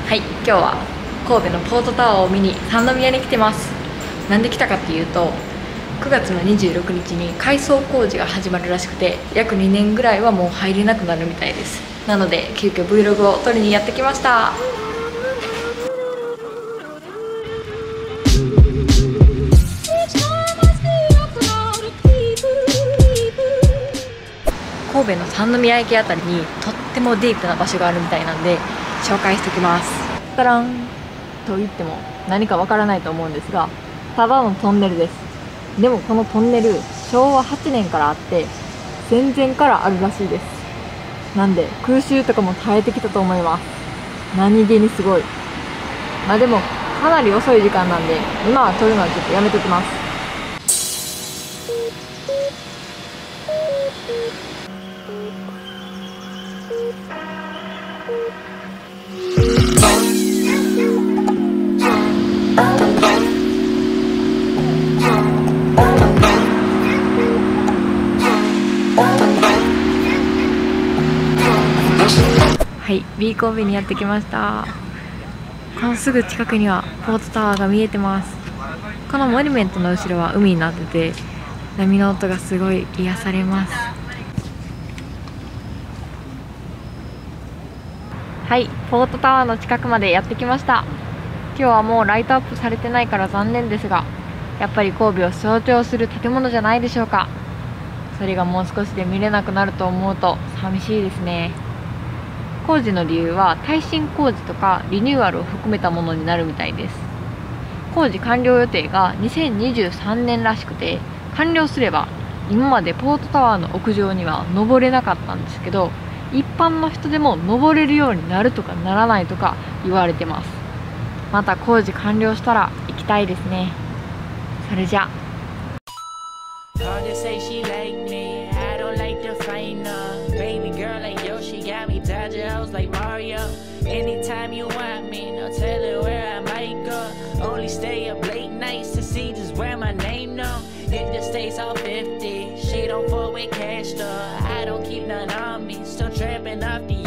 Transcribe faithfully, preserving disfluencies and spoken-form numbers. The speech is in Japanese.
はい、今日は神戸のポートタワーを見に三宮に来てます。なんで来たかっていうと、くがつのにじゅうろくにちに改装工事が始まるらしくて、約にねんぐらいはもう入れなくなるみたいです。なので急遽 Vlog を撮りにやってきました。神戸の三宮駅あたりにとってもディープな場所があるみたいなんで紹介しておきます。タランと言っても何かわからないと思うんですが、ただのトンネルです。でもこのトンネルしょうわはちねんからあって戦前からあるらしいです。なんで空襲とかも耐えてきたと思います。何気にすごい。まあでもかなり遅い時間なんで今は撮るのはちょっとやめときます。はい、B 神戸にやってきました。このすぐ近くにはポートタワーが見えてます。このモニュメントの後ろは海になってて、波の音がすごい癒されます。はい、ポートタワーの近くまでやってきました。今日はもうライトアップされてないから残念ですが、やっぱり神戸を象徴する建物じゃないでしょうか。それがもう少しで見れなくなると思うと寂しいですね。工事の理由は耐震工事とかリニューアルを含めたものになるみたいです。工事完了予定がにせんにじゅうさんねんらしくて、完了すれば今までポートタワーの屋上には登れなかったんですけど、一般の人でも登れるようになるとかならないとか言われてます。また工事完了したら行きたいですね。それじゃ like Mario. Anytime you want me, no telling where I might go. Only stay up late nights to see just where my name known. Hit the states all fifty. She don't fuck with cash though. I don't keep none on me. Still trapping off the